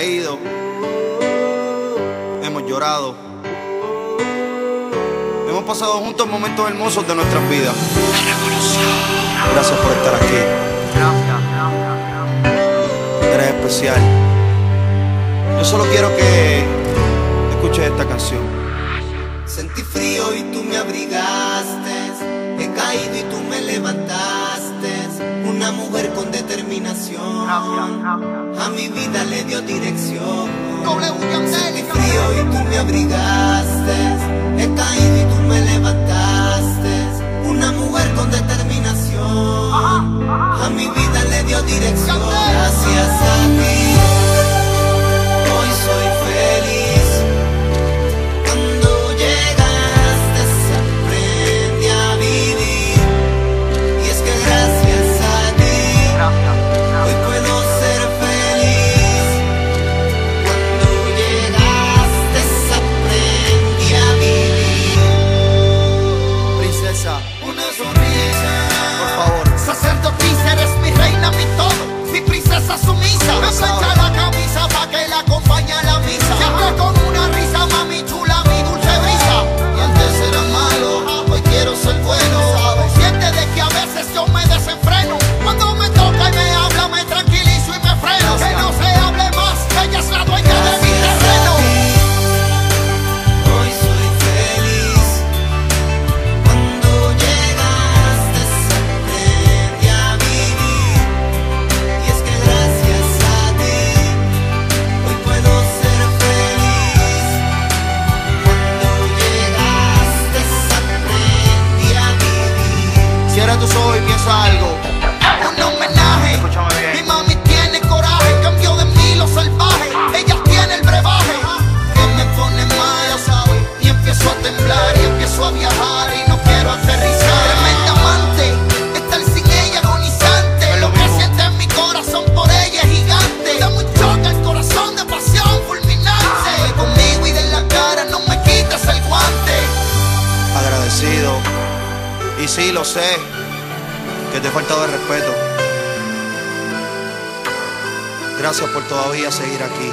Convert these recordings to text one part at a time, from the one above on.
reído, hemos llorado, hemos pasado juntos momentos hermosos de nuestras vidas. Gracias por estar aquí. Eres especial. Yo solo quiero que escuches esta canción. Sentí frío y tú me abrigaste, he caído y tú me levantaste. Una mujer con determinación, a mi vida le dio dirección. Sentí frío y tú me abrigaste, he caído y tú me levantaste. Una mujer con determinación, a mi vida le dio dirección. Gracias a ti, hoy soy feliz. Cuando llegaste se aprende a vivir, y es que gracias a ti hoy puedo ser feliz. Cuando llegaste se aprende a vivir. Princesa, Una sonrisa, por favor. sacerdotisa, eres mi reina, mi todo, mi princesa sumisa. Me plancha la camisa pa' que la acompañe a la misa. Siempre con una risa, mami chula, mi dulce brisa. Y antes era malo, hoy quiero ser bueno. Siente de que a veces yo me desenfreno. Cuando me toca y me habla, me tranquilizo y me freno. Que no se hable más, ella es la dueña de mi terreno. Hoy soy feliz. Cuando llegaste se aprende a vivir, y es que gracias a ti hoy puedo ser feliz. Cuando llegaste se aprende a vivir. Cierra tus ojos y piensa algo. Un homenaje, Escúchame bien. mi mami tiene coraje, cambió de mí lo salvaje, ella tiene el brebaje, que me pone mal, y empiezo a temblar y empiezo a viajar y no quiero aterrizar. Tremenda amante, estar sin ella agonizante, Es lo lo que mismo. siente en mi corazón por ella es gigante. Da muy choca el corazón de pasión fulminante, conmigo y de la cara no me quitas el guante. Agradecido. Y sí, lo sé, que te he faltado el respeto. Gracias por todavía seguir aquí.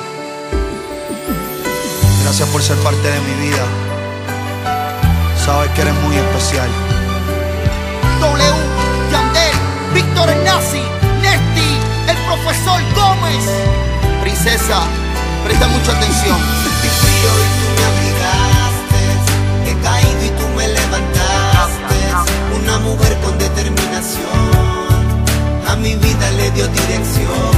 Gracias por ser parte de mi vida. Sabes que eres muy especial. W, Yandel, Víctor el Nazi, Nesti, el profesor Gómez. Princesa, presta mucha atención. Sentí frío y tú me abrigaste, he caído y tú me levantaste. Una mujer con determinación, a mi vida le dio dirección.